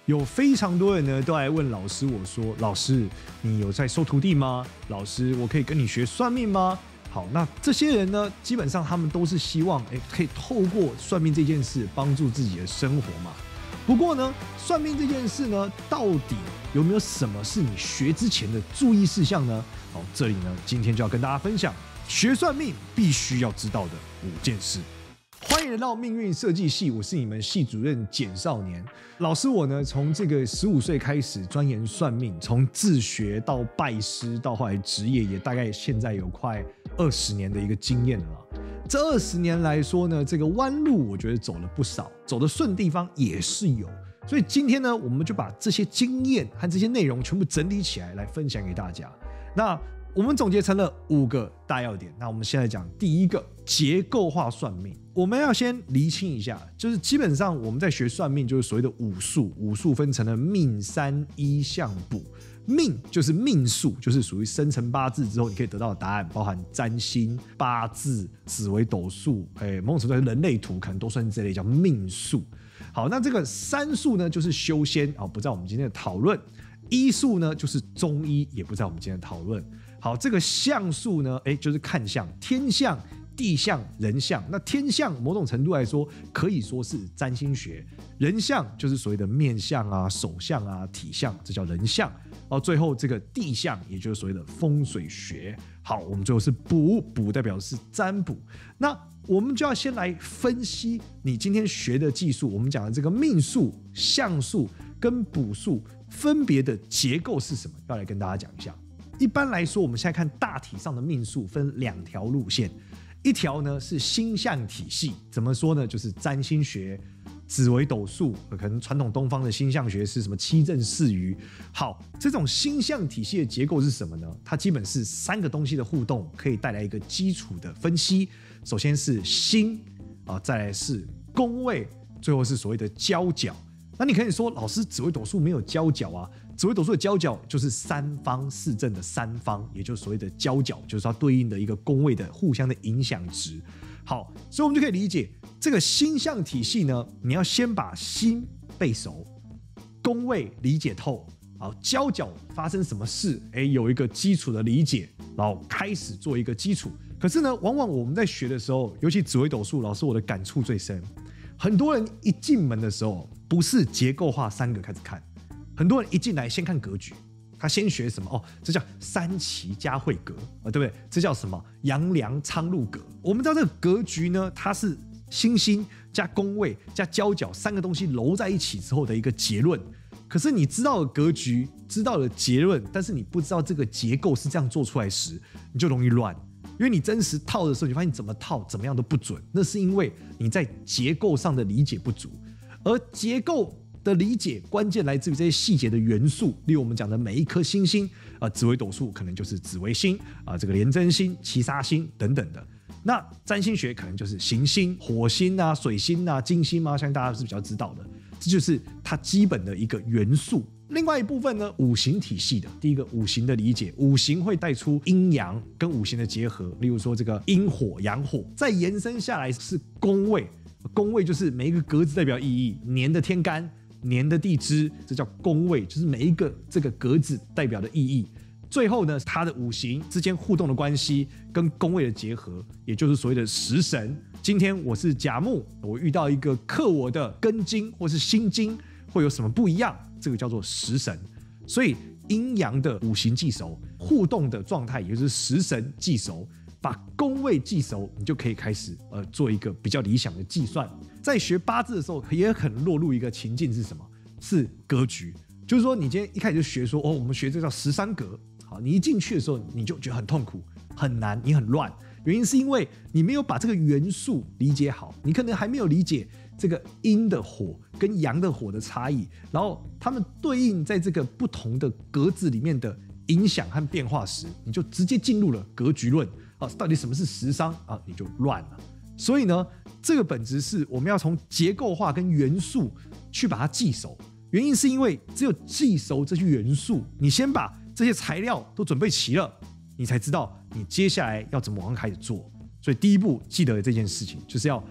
有非常多人呢都来问老师我说：“老师，你有在收徒弟吗？老师，我可以跟你学算命吗？”好，那这些人呢，基本上他们都是希望可以透过算命这件事帮助自己的生活嘛。不过呢，算命这件事呢，到底有没有什么是你学之前的注意事项呢？好，这里呢，今天就要跟大家分享学算命必须要知道的5件事。欢迎来到命运设计系，我是你们系主任简少年老师。我呢，从这个15岁开始钻研算命，从自学到拜师，到后来职业，也大概现在有快20年的一个经验了啦。这20年来说呢，这个弯路我觉得走了不少，走的顺地方也是有。所以今天呢，我们就把这些经验和这些内容全部整理起来，来分享给大家。那我们总结成了5个大要点。那我们现在讲第一个，结构化算命。我们要先厘清一下，就是基本上我们在学算命，就是所谓的五术。五术分成了命、三、一、相、卜。命就是命数，就是属于生辰八字之后你可以得到的答案，包含占星、八字、紫微斗数，某种程度上人类图可能都算是这类叫命数。好，那这个三术呢，就是修仙，不在我们今天的讨论。医术呢，就是中医，也不在我们今天的讨论。好，这个相术呢，就是看相，天相、地相、人相。那天相某种程度来说，可以说是占星学；人相就是所谓的面相啊、手相啊、体相，这叫人相。最后这个地相，也就是所谓的风水学。好，我们最后是卜，卜代表的是占卜。那我们就要先来分析你今天学的技术，我们讲的这个命数、相术跟卜术分别的结构是什么，要来跟大家讲一下。一般来说，我们现在看大体上的命数分2条路线，一条呢是星象体系，怎么说呢？就是占星学、紫微斗数，可能传统东方的星象学是什么七正四余。好，这种星象体系的结构是什么呢？它基本是3个东西的互动，可以带来一个基础的分析。首先是星再来是宫位，最后是所谓的交角。那你可以说，老师，紫微斗数没有交角啊？紫微斗数的交角就是3方四正的3方，也就是所谓的交角，就是它对应的一个宫位的互相的影响值。好，所以我们就可以理解这个星象体系呢，你要先把星背熟，宫位理解透，好，交角发生什么事，有一个基础的理解，然后开始做一个基础。可是呢，往往我们在学的时候，尤其紫微斗数，老师我的感触最深。很多人一进门的时候，不是结构化3个开始看，很多人一进来先看格局，他先学什么？这叫三奇嘉慧格对不对？这叫什么？阳梁昌禄格。我们知道这个格局呢，它是星星加宫位加交角3个东西揉在一起之后的一个结论。可是你知道了格局，知道了结论，但是你不知道这个结构是这样做出来时，你就容易乱。因为你真实套的时候，你发现怎么套怎么样都不准，那是因为你在结构上的理解不足。而结构的理解关键来自于这些细节的元素，例如我们讲的每一颗星星紫微斗数可能就是紫微星这个廉贞星、七杀星等等的。那占星学可能就是行星、火星啊、水星啊、金星啊，相信大家是比较知道的，这就是它基本的一个元素。另外一部分呢，五行体系的第一个五行的理解，五行会带出阴阳跟五行的结合，例如说这个阴火、阳火，再延伸下来是宫位，宫位就是每一个格子代表意义，年的天干、年的地支，这叫宫位，就是每一个这个格子代表的意义。最后呢，它的五行之间互动的关系跟宫位的结合，也就是所谓的食神。今天我是甲木，我遇到一个克我的庚金或是辛金，会有什么不一样？这个叫做食神。所以阴阳的五行记熟，互动的状态也就是食神记熟，把宫位记熟，你就可以开始做一个比较理想的计算。在学八字的时候，也很落入一个情境是什么？是格局。就是说，你今天一开始就学说我们学这叫13格。好，你一进去的时候，你就觉得很痛苦、很难，你很乱。原因是因为你没有把这个元素理解好，你可能还没有理解这个阴的火跟阳的火的差异，然后它们对应在这个不同的格子里面的影响和变化时，你就直接进入了格局论到底什么是食伤你就乱了。所以呢，这个本质是我们要从结构化跟元素去把它记熟。原因是因为只有记熟这些元素，你先把这些材料都准备齐了，你才知道你接下来要怎么往开始做。所以第一步记得这件事情，就是要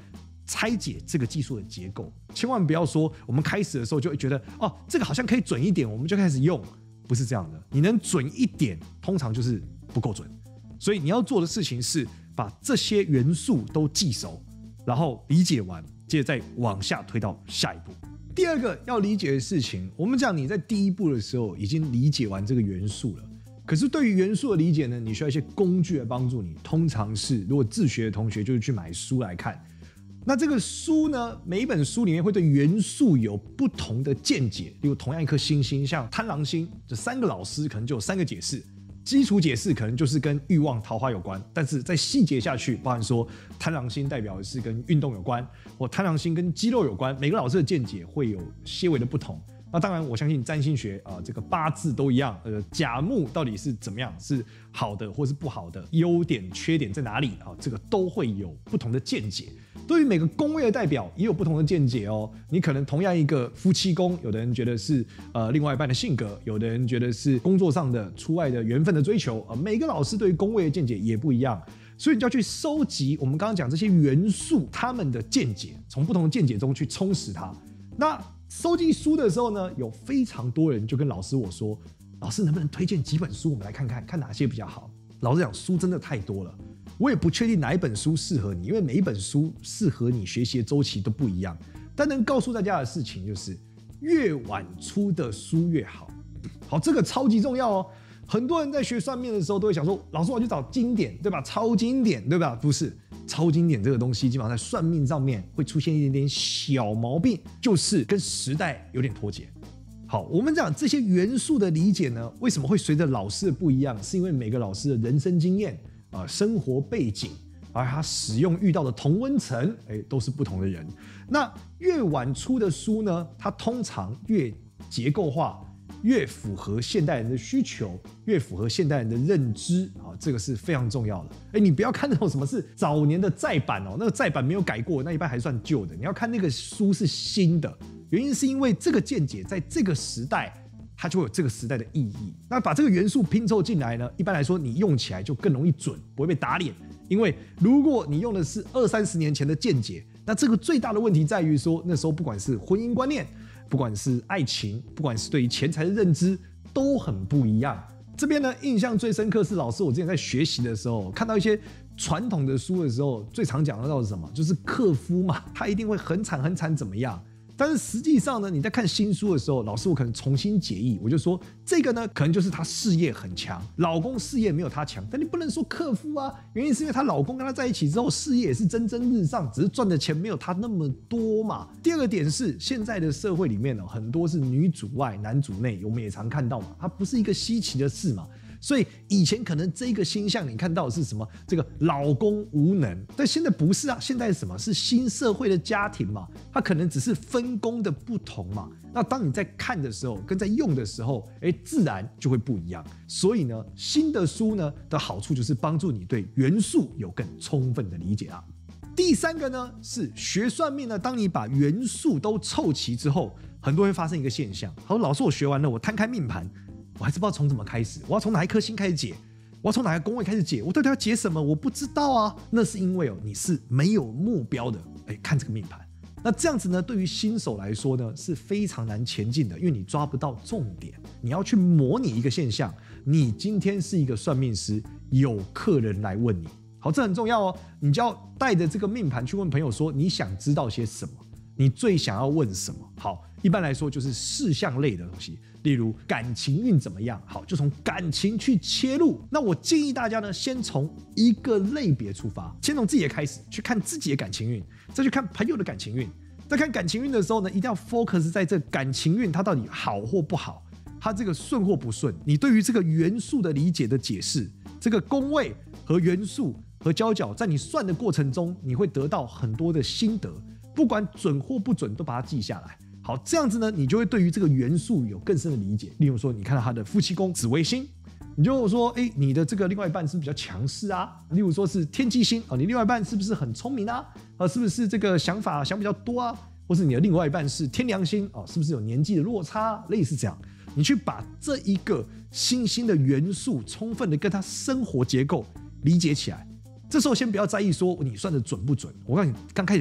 拆解这个技术的结构，千万不要说我们开始的时候就会觉得哦，这个好像可以准一点，我们就开始用，不是这样的。你能准一点，通常就是不够准。所以你要做的事情是把这些元素都记熟，然后理解完，接着再往下推到下一步。第二个要理解的事情，我们讲你在第一步的时候已经理解完这个元素了，可是对于元素的理解呢，你需要一些工具来帮助你。通常是如果自学的同学就是去买书来看。那这个书呢，每一本书里面会对元素有不同的见解。例如同样一颗星星，像贪狼星，这3个老师可能就有3个解释。基础解释可能就是跟欲望、桃花有关，但是在细节下去，包含说贪狼星代表的是跟运动有关，或贪狼星跟肌肉有关，每个老师的见解会有些微的不同。那当然，我相信占星学这个八字都一样，甲木到底是怎么样，是好的或是不好的，优点缺点在哪里这个都会有不同的见解。对于每个宫位的代表也有不同的见解哦。你可能同样一个夫妻宫，有的人觉得是另外一半的性格，有的人觉得是工作上的出外的缘分的追求每个老师对于宫位的见解也不一样。所以你就要去收集我们刚刚讲这些元素他们的见解，从不同的见解中去充实它。那收集书的时候呢，有非常多人就跟老师我说，老师能不能推荐几本书我们来看看，看哪些比较好。老实讲，书真的太多了，我也不确定哪一本书适合你，因为每一本书适合你学习的周期都不一样。但能告诉大家的事情就是，越晚出的书越好。好，这个超级重要哦。很多人在学算命的时候都会想说，老师我要去找经典，对吧？超经典，对吧？不是，超经典这个东西基本上在算命上面会出现一点点小毛病，就是跟时代有点脱节。好，我们讲这些元素的理解呢，为什么会随着老师的不一样？是因为每个老师的人生经验生活背景，而他使用遇到的同温层，都是不同的人。那越晚出的书呢，它通常越结构化，越符合现代人的需求，越符合现代人的认知这个是非常重要的。你不要看那种什么是早年的再版那个再版没有改过，那一般还算旧的。你要看那个书是新的，原因是因为这个见解在这个时代，它就会有这个时代的意义。那把这个元素拼凑进来呢，一般来说你用起来就更容易准，不会被打脸。因为如果你用的是20-30年前的见解，那这个最大的问题在于说，那时候不管是婚姻观念，不管是爱情，不管是对于钱财的认知，都很不一样。这边呢，印象最深刻是老师我之前在学习的时候，看到一些传统的书的时候，最常讲到的是什么？就是克夫嘛，他一定会很惨很惨怎么样？但是实际上呢，你在看新书的时候，老师我可能重新解译，我就说这个呢，可能就是她事业很强，老公事业没有她强，但你不能说克夫啊，原因是因为她老公跟她在一起之后，事业也是蒸蒸日上，只是赚的钱没有她那么多嘛。第二个点是，现在的社会里面很多是女主外男主内，我们也常看到嘛，它不是一个稀奇的事嘛。所以以前可能这个星象你看到的是什么？这个老公无能，但现在不是啊，现在是什么？是新社会的家庭嘛，它可能只是分工的不同嘛。那当你在看的时候，跟在用的时候，自然就会不一样。所以呢，新的书呢的好处就是帮助你对元素有更充分的理解啊。第三个呢是学算命呢，当你把元素都凑齐之后，很多人会发生一个现象。好，老师我学完了，我摊开命盘。我还是不知道从怎么开始，我要从哪一颗星开始解，我要从哪个宫位开始解，我到底要解什么？我不知道啊。那是因为你是没有目标的，看这个命盘。那这样子呢，对于新手来说呢，是非常难前进的，因为你抓不到重点。你要去模拟一个现象，你今天是一个算命师，有客人来问你，好，这很重要哦。你就要带着这个命盘去问朋友说，你想知道些什么？你最想要问什么？好，一般来说就是事项类的东西，例如感情运怎么样？好，就从感情去切入。那我建议大家呢，先从一个类别出发，先从自己的开始去看自己的感情运，再去看朋友的感情运。在看感情运的时候呢，一定要 focus 在这感情运它到底好或不好，它这个顺或不顺。你对于这个元素的理解的解释，这个宫位和元素和交角，在你算的过程中，你会得到很多的心得。不管准或不准，都把它记下来。好，这样子呢，你就会对于这个元素有更深的理解。例如说，你看到他的夫妻宫紫微星，你就说，你的这个另外一半是不是比较强势啊？例如说是天机星，你另外一半是不是很聪明啊？是不是这个想法想比较多啊？或是你的另外一半是天梁星，是不是有年纪的落差？类似这样，你去把这一个新兴的元素充分的跟他生活结构理解起来。这时候先不要在意说你算的准不准，我告诉你，刚开始学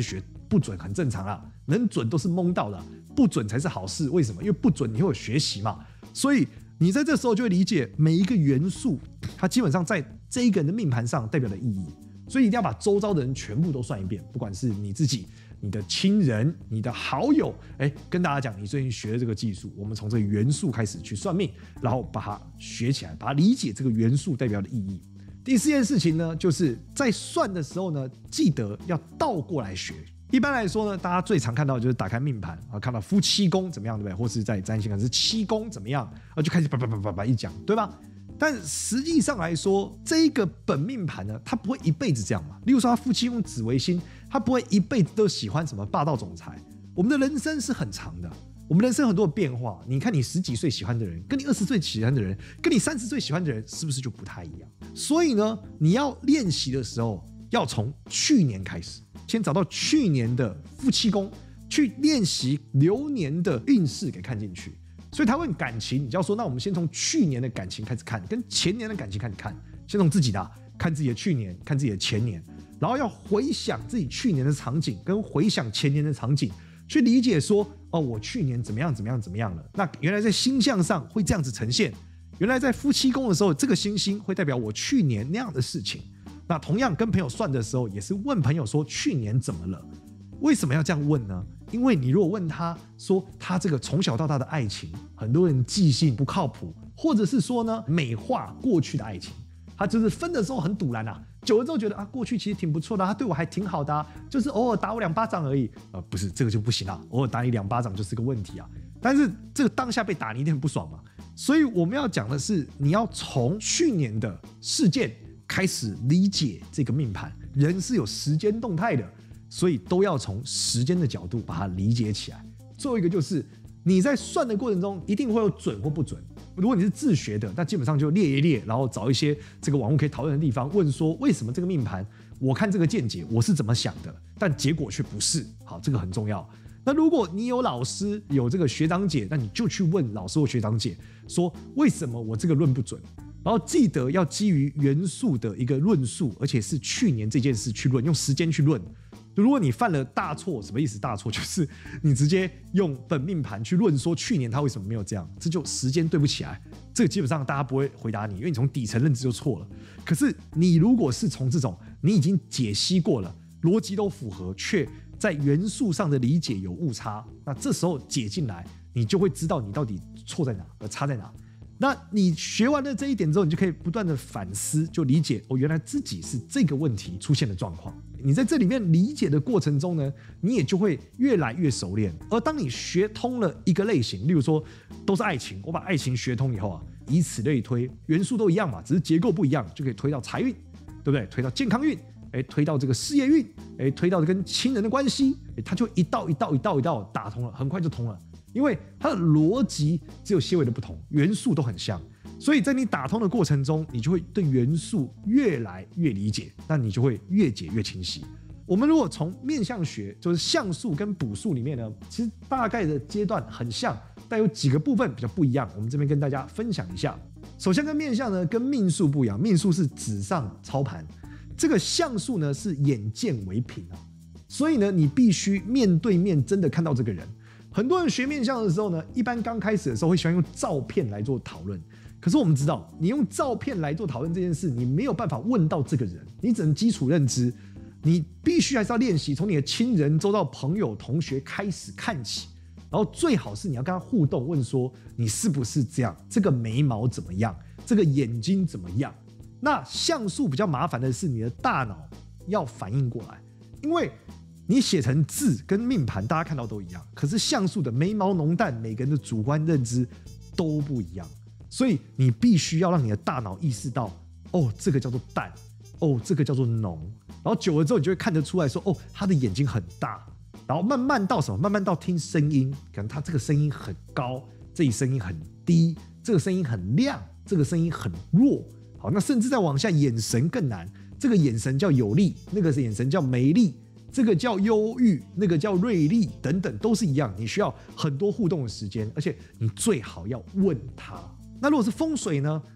不准很正常啦，能准都是蒙到的，不准才是好事。为什么？因为不准你会有学习嘛。所以你在这时候就会理解每一个元素，它基本上在这一个人的命盘上代表的意义。所以一定要把周遭的人全部都算一遍，不管是你自己、你的亲人、你的好友，跟大家讲，你最近学的这个技术，我们从这个元素开始去算命，然后把它学起来，把它理解这个元素代表的意义。第4件事情呢，就是在算的时候呢，记得要倒过来学。一般来说呢，大家最常看到的就是打开命盘啊，看到夫妻宫怎么样，对不对？或是在占星看是妻宫怎么样，就开始叭一讲，对吧？但实际上来说，这一个本命盘呢，它不会一辈子这样嘛。例如说，他夫妻宫紫微星，他不会一辈子都喜欢什么霸道总裁。我们的人生是很长的，我们人生很多的变化。你看，你10几岁喜欢的人，跟你20岁喜欢的人，跟你30岁喜欢的人，是不是就不太一样？所以呢，你要练习的时候，要从去年开始，先找到去年的夫妻宫，去练习流年的运势给看进去。所以他问感情，你就要说，那我们先从去年的感情开始看，跟前年的感情开始看，先从自己的看自己的去年，看自己的前年，然后要回想自己去年的场景，跟回想前年的场景，去理解说，我去年怎么样了？那原来在星象上会这样子呈现，原来在夫妻宫的时候，这个星星会代表我去年那样的事情。那同样跟朋友算的时候，也是问朋友说去年怎么了？为什么要这样问呢？因为你如果问他说他这个从小到大的爱情，很多人记性不靠谱，或者是说呢美化过去的爱情，他就是分的时候很赌烂啊，久了之后觉得过去其实挺不错的，他对我还挺好的就是偶尔打我2巴掌而已不是这个就不行啊，偶尔打你2巴掌就是个问题啊。但是这个当下被打你一定很不爽嘛，所以我们要讲的是，你要从去年的事件开始理解这个命盘，人是有时间动态的。所以都要从时间的角度把它理解起来。最后一个就是你在算的过程中一定会有准或不准。如果你是自学的，那基本上就列一列，然后找一些这个网络可以讨论的地方，问说为什么这个命盘我看这个见解我是怎么想的，但结果却不是。好，这个很重要。那如果你有老师有这个学长姐，那你就去问老师或学长姐说为什么我这个论不准。然后记得要基于元素的一个论述，而且是去年这件事去论，用时间去论。如果你犯了大错，什么意思？大错就是你直接用本命盘去论说去年他为什么没有这样，这就时间对不起来。这个基本上大家不会回答你，因为你从底层认知就错了。可是你如果是从这种你已经解析过了，逻辑都符合，却在元素上的理解有误差，那这时候解进来，你就会知道你到底错在哪，而差在哪。那你学完了这一点之后，你就可以不断的反思，就理解原来自己是这个问题出现的状况。你在这里面理解的过程中呢，你也就会越来越熟练。而当你学通了一个类型，例如说都是爱情，我把爱情学通以后以此类推，元素都一样嘛，只是结构不一样，就可以推到财运，对不对？推到健康运，推到这个事业运，推到跟亲人的关系，它就一道打通了，很快就通了。因为它的逻辑只有些微的不同，元素都很像，所以在你打通的过程中，你就会对元素越来越理解，那你就会越解越清晰。我们如果从面相学，就是相术跟卜术里面呢，其实大概的阶段很像，但有几个部分比较不一样，我们这边跟大家分享一下。首先跟面相呢，跟命数不一样，命数是纸上操盘，这个相术呢是眼见为凭所以呢，你必须面对面真的看到这个人。很多人学面相的时候呢，一般刚开始的时候会喜欢用照片来做讨论。可是我们知道，你用照片来做讨论这件事，你没有办法问到这个人，你只能基础认知。你必须还是要练习，从你的亲人、周遭朋友、同学开始看起，然后最好是你要跟他互动，问说你是不是这样？这个眉毛怎么样？这个眼睛怎么样？那相术比较麻烦的是，你的大脑要反应过来，因为你写成字跟命盘大家看到都一样，可是相术的眉毛浓淡，每个人的主观认知都不一样，所以你必须要让你的大脑意识到，这个叫做淡，这个叫做浓，然后久了之后，你就会看得出来说，他的眼睛很大，然后慢慢到什么？慢慢到听声音，可能他这个声音很高，这里声音很低，这个声音很亮，这个声音很弱。好，那甚至再往下，眼神更难，这个眼神叫有力，那个眼神叫没力。这个叫忧郁，那个叫锐利，等等都是一样，你需要很多互动的时间，而且你最好要问他。那如果是风水呢？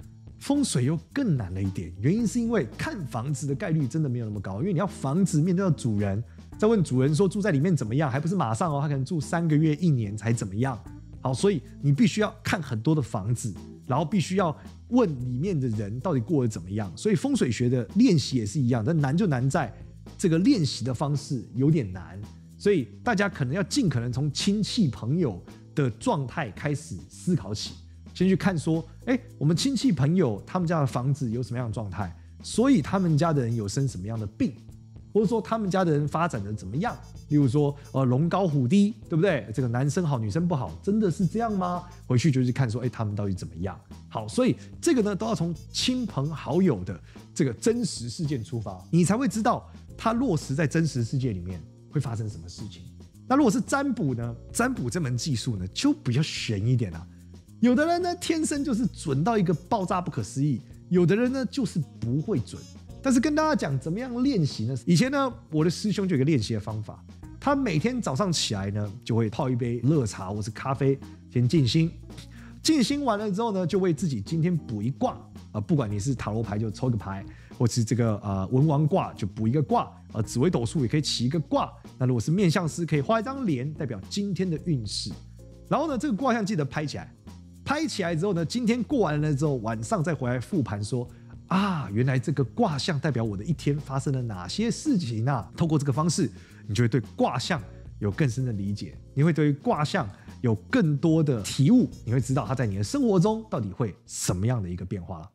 风水又更难了一点，原因是因为看房子的概率真的没有那么高，因为你要房子面对到主人，再问主人说住在里面怎么样，还不是马上哦，他可能住3个月、1年才怎么样。好，所以你必须要看很多的房子，然后必须要问里面的人到底过得怎么样。所以风水学的练习也是一样，但难就难在这个练习的方式有点难，所以大家可能要尽可能从亲戚朋友的状态开始思考起。先去看说，我们亲戚朋友他们家的房子有什么样的状态，所以他们家的人有生什么样的病，或者说他们家的人发展的怎么样。例如说，龙高虎低，对不对？这个男生好，女生不好，真的是这样吗？回去就去看说，他们到底怎么样？好，所以这个呢，都要从亲朋好友的这个真实事件出发，你才会知道它落实在真实世界里面会发生什么事情。那如果是占卜呢？占卜这门技术呢，就比较玄一点啊。有的人呢天生就是准到一个爆炸不可思议，有的人呢就是不会准。但是跟大家讲怎么样练习呢？以前呢我的师兄就有一个练习的方法，他每天早上起来呢就会泡一杯热茶或是咖啡，先静心，静心完了之后呢就为自己今天卜一卦不管你是塔罗牌就抽一个牌，或是这个文王卦就卜一个卦紫微斗数也可以起一个卦。那如果是面相师可以画一张脸代表今天的运势，然后呢这个卦象记得拍起来。拍起来之后呢，今天过完了之后，晚上再回来复盘说原来这个卦象代表我的一天发生了哪些事情啊？透过这个方式，你就会对卦象有更深的理解，你会对于卦象有更多的体悟，你会知道它在你的生活中到底会什么样的一个变化了。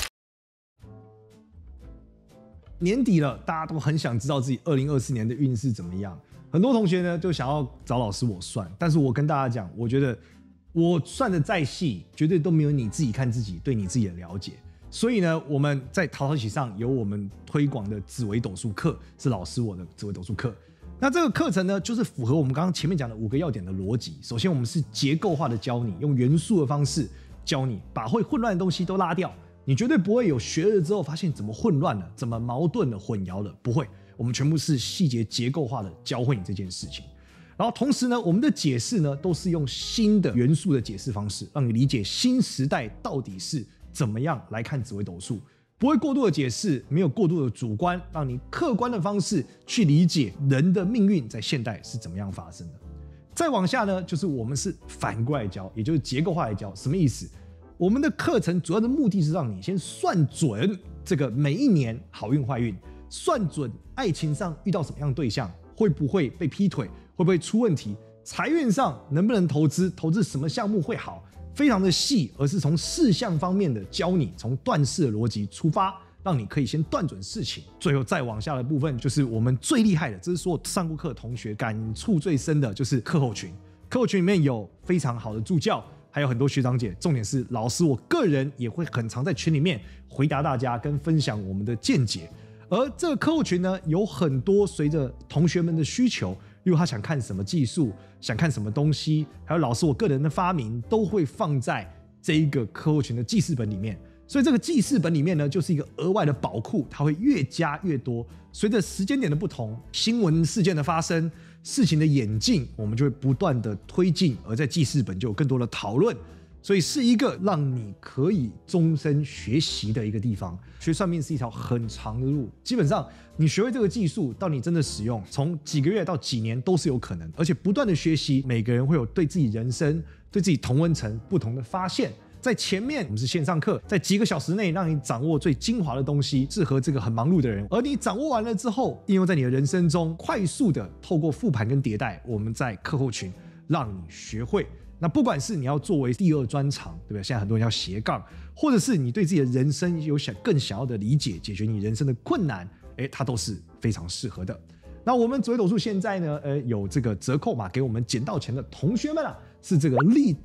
年底了，大家都很想知道自己2024年的运势怎么样。很多同学呢就想要找老师我算，但是我跟大家讲，我觉得我算的再细，绝对都没有你自己看自己对你自己的了解。所以呢，我们在淘淘喜上有我们推广的紫微斗数课，是老师我的紫微斗数课。那这个课程呢，就是符合我们刚刚前面讲的5个要点的逻辑。首先，我们是结构化的教你，用元素的方式教你，把会混乱的东西都拉掉。你绝对不会有学了之后发现怎么混乱了，怎么矛盾了、混淆了，不会。我们全部是细节结构化的教会你这件事情。然后同时呢，我们的解释呢都是用新的元素的解释方式，让你理解新时代到底是怎么样来看紫微斗数，不会过度的解释，没有过度的主观，让你客观的方式去理解人的命运在现代是怎么样发生的。再往下呢，就是我们是反过来教，也就是结构化来教。什么意思？我们的课程主要的目的是让你先算准这个每一年好运坏运，算准爱情上遇到什么样的对象，会不会被劈腿，会不会出问题，财运上能不能投资，投资什么项目会好，非常的细，而是从事项方面的教你，从断事的逻辑出发，让你可以先断准事情。最后再往下的部分就是我们最厉害的，这是所有上过课的同学感触最深的，就是课后群。课后群里面有非常好的助教，还有很多学长姐，重点是老师我个人也会很常在群里面回答大家跟分享我们的见解。而这个客户群呢，有很多随着同学们的需求，例如他想看什么技术，想看什么东西，还有老师我个人的发明，都会放在这一个客户群的记事本里面。所以这个记事本里面呢，就是一个额外的宝库，它会越加越多。随着时间点的不同，新闻事件的发生，事情的演进，我们就会不断的推进，而在记事本就有更多的讨论。所以是一个让你可以终身学习的一个地方。学算命是一条很长的路，基本上你学会这个技术，到你真的使用，从几个月到几年都是有可能。而且不断的学习，每个人会有对自己人生、对自己同温层不同的发现。在前面我们是线上课，在几个小时内让你掌握最精华的东西，适合这个很忙碌的人。而你掌握完了之后，应用在你的人生中，快速的透过复盘跟迭代，我们在课后群让你学会。那不管是你要作为第二专长，对不对？现在很多人要斜杠，或者是你对自己的人生有更想要的理解，解决你人生的困难，它都是非常适合的。那我们紫微斗数现在呢，有这个折扣码给我们捡到钱的同学们啊，是这个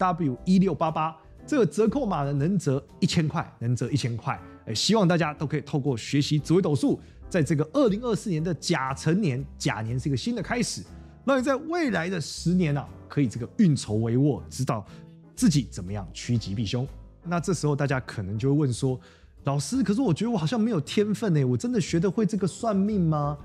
LW1688，这个折扣码呢能折1000块，能折1000块。希望大家都可以透过学习紫微斗数，在这个2024年的甲辰年，甲年是一个新的开始，让你在未来的10年啊，可以这个运筹帷幄，知道自己怎么样趋吉避凶。那这时候大家可能就会问说，老师，可是我觉得我好像没有天分，我真的学得会这个算命吗？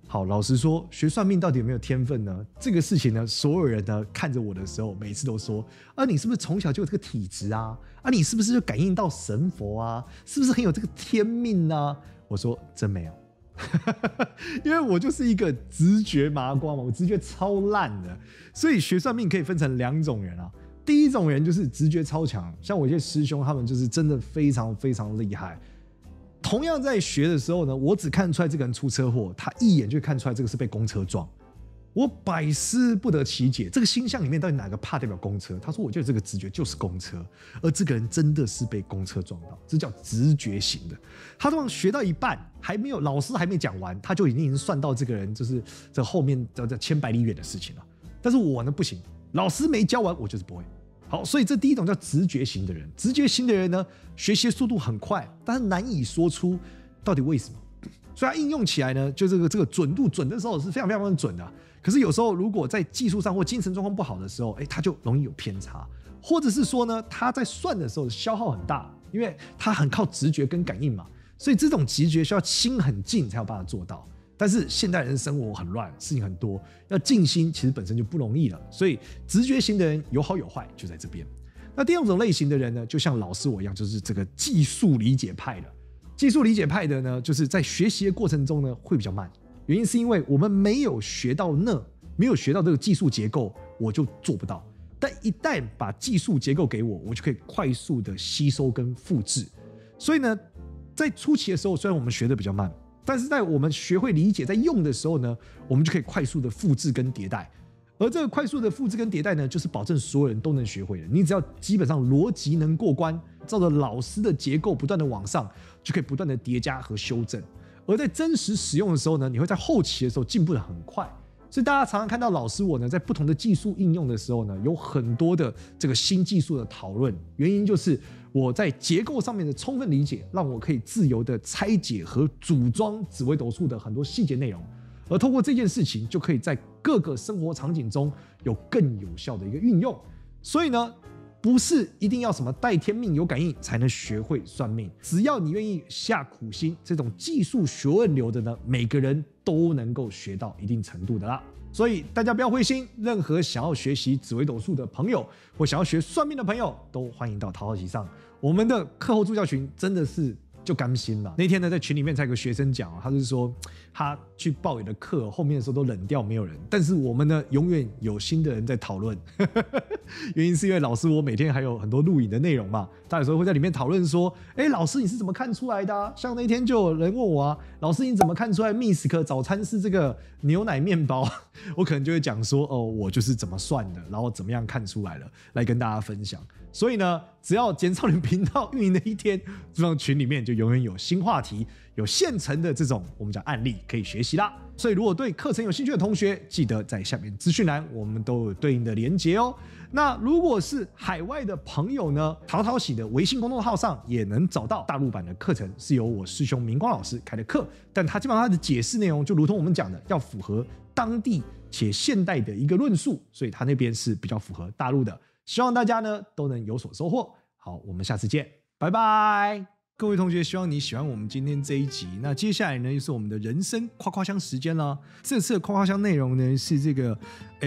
好，老实说，学算命到底有没有天分呢？这个事情呢，所有人呢看着我的时候，每次都说：你是不是从小就有这个体质啊？你是不是就感应到神佛啊？是不是很有这个天命啊？我说真没有，因为我就是一个直觉麻瓜嘛，我直觉超烂的，所以学算命可以分成2种人啊。第一种人就是直觉超强，像我一些师兄，他们就是真的非常非常厉害。同样在学的时候呢，我只看出来这个人出车祸，他一眼就看出来这个是被公车撞。我百思不得其解，这个星象里面到底哪个怕代表公车？他说我觉得这个直觉就是公车，而这个人真的是被公车撞到，这叫直觉型的。他通常学到一半，老师还没讲完，他就已经算到这个人就是这后面这千百里远的事情了。但是我呢不行，老师没教完我就是不会。好，所以这第一种叫直觉型的人。直觉型的人呢，学习的速度很快，但是难以说出到底为什么。所以他应用起来呢，就这个准度准的时候是非常非常准的。可是有时候如果在技术上或精神状况不好的时候，他就容易有偏差，或者是说呢，他在算的时候消耗很大，因为他很靠直觉跟感应嘛，所以这种直觉需要心很静才有办法做到。但是现代人生活很乱，事情很多，要静心其实本身就不容易了。所以直觉型的人有好有坏，就在这边。那第二种类型的人呢，就像老师我一样，就是这个技术理解派的。技术理解派的呢，就是在学习的过程中呢会比较慢，原因是因为我们没有学到没有学到这个技术结构，我就做不到。但一旦把技术结构给我，我就可以快速的吸收跟复制。所以呢，在初期的时候，虽然我们学的比较慢，但是在我们学会理解在用的时候呢，我们就可以快速的复制跟迭代。而这个快速的复制跟迭代呢，就是保证所有人都能学会的。你只要基本上逻辑能过关，照着老师的结构不断的往上，就可以不断的叠加和修正。而在真实使用的时候呢，你会在后期的时候进步的很快。所以大家常常看到老师我呢，在不同的技术应用的时候呢，有很多的这个新技术的讨论。原因就是我在结构上面的充分理解，让我可以自由的拆解和组装紫微斗数的很多细节内容。而透过这件事情，就可以在各个生活场景中有更有效的一个运用。所以呢，不是一定要什么带天命有感应才能学会算命，只要你愿意下苦心，这种技术学问流的呢，每个人都能够学到一定程度的啦。所以大家不要灰心，任何想要学习紫微斗数的朋友，或想要学算命的朋友，都欢迎到淘淘集上。我们的课后助教群真的是就甘心了。那天呢，在群里面才有个学生讲，他是说他去报你的课，后面的时候都冷掉，没有人。但是我们呢，永远有新的人在讨论。原因是因为老师我每天还有很多录影的内容嘛，他有时候会在里面讨论说，老师你是怎么看出来的啊？像那天就有人问我啊，老师你怎么看出来 Misk 早餐是这个牛奶面包？我可能就会讲说，我就是怎么算的，然后怎么样看出来了，来跟大家分享。所以呢，只要简少年频道运营的一天，这种群里面就永远有新话题，有现成的这种我们讲案例可以学习啦。所以如果对课程有兴趣的同学，记得在下面资讯栏我们都有对应的连结哦。那如果是海外的朋友呢，淘淘喜的微信公众号上也能找到大陆版的课程，是由我师兄明光老师开的课，但他基本上他的解释内容就如同我们讲的，要符合当地且现代的一个论述，所以他那边是比较符合大陆的。希望大家呢都能有所收获。好，我们下次见，拜拜。各位同学，希望你喜欢我们今天这一集。那接下来呢，就是我们的人生夸夸箱时间了。这次的夸夸箱内容呢，是这个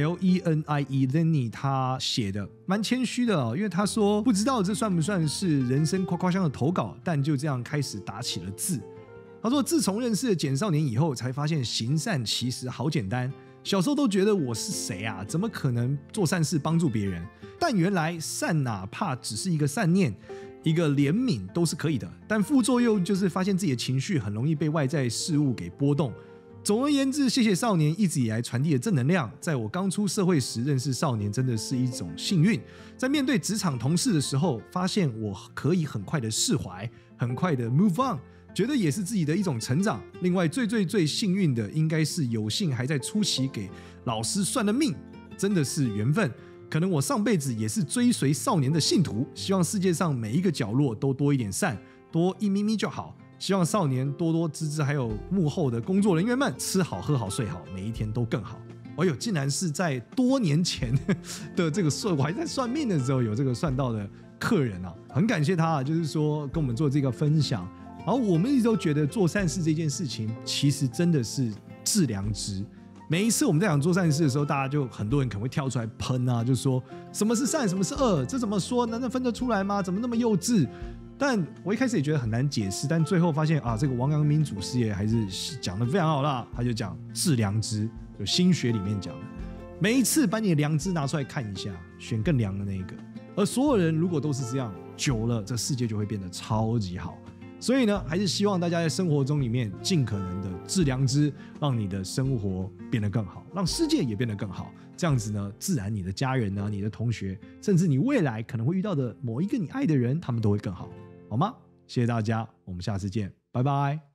Lenny 他写的，蛮谦虚的哦，因为他说不知道这算不算是人生夸夸箱的投稿，但就这样开始打起了字。他说，自从认识了简少年以后，才发现行善其实好简单。小时候都觉得我是谁啊？怎么可能做善事帮助别人？但原来善哪怕只是一个善念，一个怜悯都是可以的。但副作用就是发现自己的情绪很容易被外在事物给波动。总而言之，谢谢少年一直以来传递的正能量。在我刚出社会时认识少年，真的是一种幸运。在面对职场同事的时候，发现我可以很快的释怀，很快的 move on。觉得也是自己的一种成长。另外最幸运的应该是有幸还在初期给老师算了命，真的是缘分。可能我上辈子也是追随少年的信徒，希望世界上每一个角落都多一点善，多一咪咪就好。希望少年多多支持，还有幕后的工作人员们吃好喝好睡好，每一天都更好。哎呦，竟然是在多年前的这个我还在算命的时候有这个算到的客人啊，很感谢他，就是说跟我们做这个分享。然后我们一直都觉得做善事这件事情，其实真的是致良知。每一次我们在讲做善事的时候，大家就很多人可能会跳出来喷啊，就说什么是善，什么是恶，这怎么说？难道分得出来吗？怎么那么幼稚？但我一开始也觉得很难解释，但最后发现啊，这个王阳明祖师爷还是讲得非常好啦。他就讲致良知，就心学里面讲的，每一次把你的良知拿出来看一下，选更良的那一个。而所有人如果都是这样，久了这世界就会变得超级好。所以呢，还是希望大家在生活中里面尽可能的致良知，让你的生活变得更好，让世界也变得更好。这样子呢，自然你的家人啊、你的同学，甚至你未来可能会遇到的某一个你爱的人，他们都会更好，好吗？谢谢大家，我们下次见，拜拜。